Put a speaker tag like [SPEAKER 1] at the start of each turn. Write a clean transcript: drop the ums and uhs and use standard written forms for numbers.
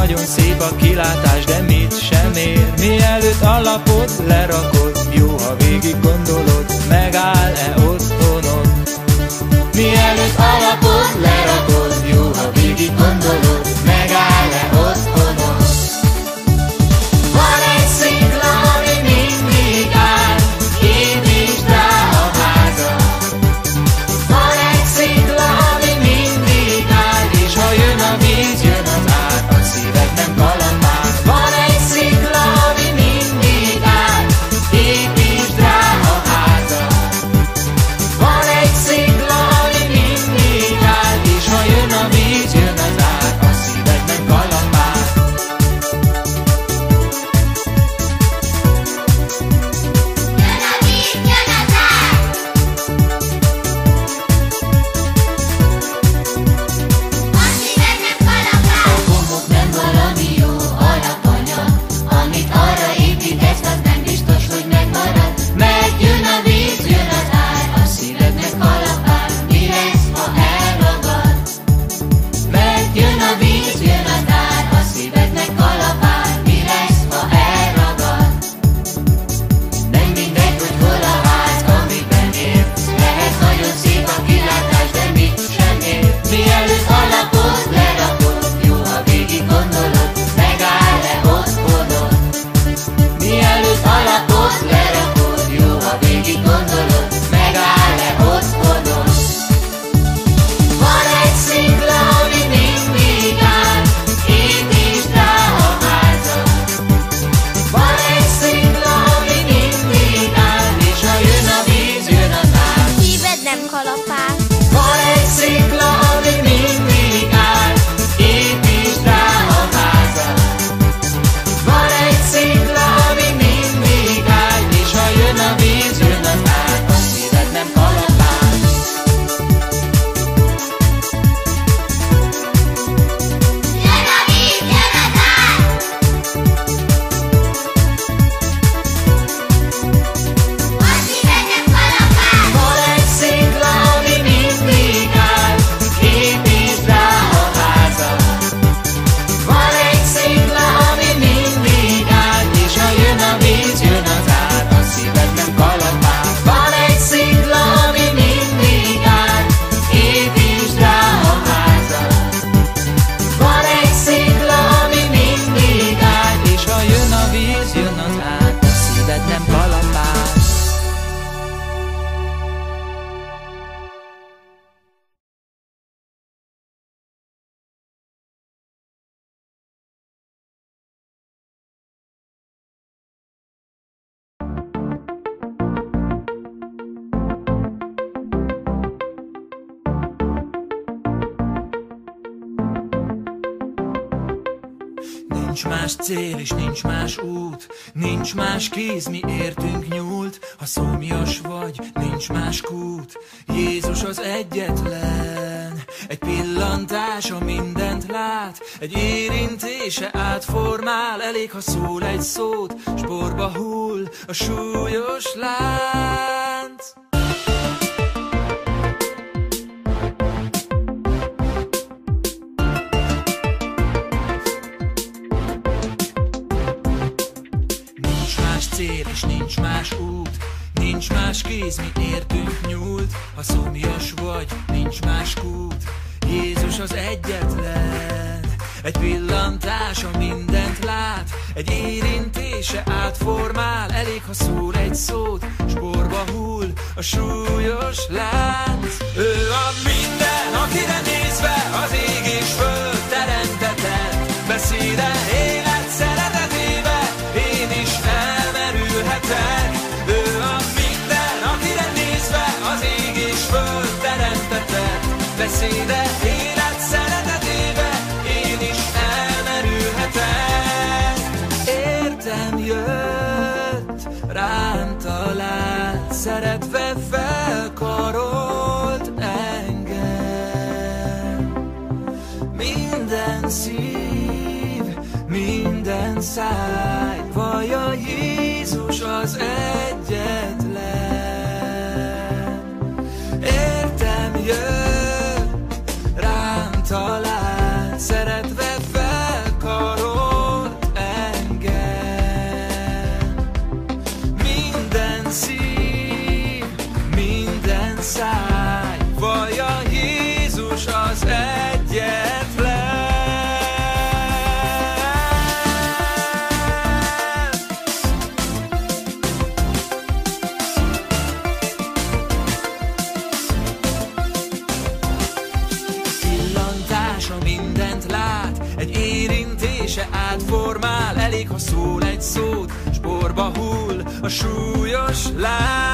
[SPEAKER 1] nagyon szép a kilátás, de mit sem ér. Mielőtt a lapot lerakod, jó, ha végig gondolod, megáll-e otthonod. Mielőtt a lapot lerakod, jó, ha végig gondolod, megáll-e otthonod. Van egy szikla, ami mindig áll, építsd rá a házat. Van egy szikla, ami mindig áll, és ha jön a víz, jön az ár, a szíved nem kalapál. Van egy szikla, ami mindig áll, építsd rá a házat. Van egy szikla, ami mindig áll, és ha jön a víz, jön az ár, a szíved nem kalapál.
[SPEAKER 2] Jön a víz, jön az ár. A szíved nem kalapál.
[SPEAKER 3] A gombok nem valami jó alapanyag, amit arra építesz, az nem biztos, hogy megmarad.
[SPEAKER 1] Mert jön a víz, jön az ár, a szíved nem kalapál.
[SPEAKER 3] Mi lesz, ha elragad?
[SPEAKER 1] Mert jön a víz, jön az ár, a szíved meg kalapál.
[SPEAKER 3] Mi lesz, ha elragad?
[SPEAKER 1] Nem mindegy, hogy hol a ház, amiben élsz. Lehet nagyon szép a kilátás, de mit sem ér. Mielőtt a lapot lerakod, jó, ha végig gondolod, megáll-e otthonod. Mielőtt a lapot lerakod, jó, ha végig gondolod, megáll-e otthonod. Van egy szikla, ami mindig áll, építsd rá a házat. Van egy szikla, ami mindig áll, és ha jön a víz, jön az ár.
[SPEAKER 2] Szíved nem kalapál.
[SPEAKER 1] Van egy szikla, ami mindig áll, építsd rá a házat. Van egy szikla, ami mindig áll, és ha jön a víz, jön az ár, a szíved nem kalapál.
[SPEAKER 2] Jön a víz, jön az ár. A szíved nem kalapál.
[SPEAKER 1] Van egy szikla, ami mindig áll, építsd rá a házat. Van egy szikla, ami mindig áll, és ha jön a víz, jön az ár, a szíved nem kalapál. Van egy szikla, ami mindig áll, építsd rá a házat. Van egy szikla, ami mindig áll, és ha jön a víz, jön az ár, a szíved nem kalapál. Nincs más cél és nincs más út, nincs más kéz, mi értünk nyúlt. Ha szomjas vagy, nincs más kút, Jézus az egyetlen. Egy pillantása mindent lát, egy érintése átformál. Elég, ha szól egy szót, s porba hull a súlyos lánc. Nincs más cél és nincs más út, nincs más kéz, mi értünk nyúlt. Ha szomjas vagy, nincs más kút, Jézus az egyetlen. Egy pillantása mindent lát, egy érintése átformál. Elég, ha szól egy szót, s porba hull a súlyos lánc. Ő a minden, akire nézve az ég és föld teremtetett. Beszéde élet szeretetébe, én is elmerülhetek. Ő a minden, akire nézve az ég és föld teremtetett. Beszéde élet szeretetébe, én is elmerülhetek. Értem jött, rám talált, szeretve felkarolt engem. Minden szív, minden száj, vallja Jézus az egyetlen. Értem jött, rám talált, szeretve felkarolt a súlyos láb.